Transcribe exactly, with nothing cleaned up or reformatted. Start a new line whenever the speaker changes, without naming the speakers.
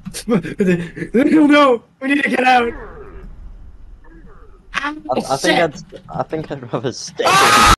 No, no, we need to get out.
I, I think I'd, I think I'd rather stay.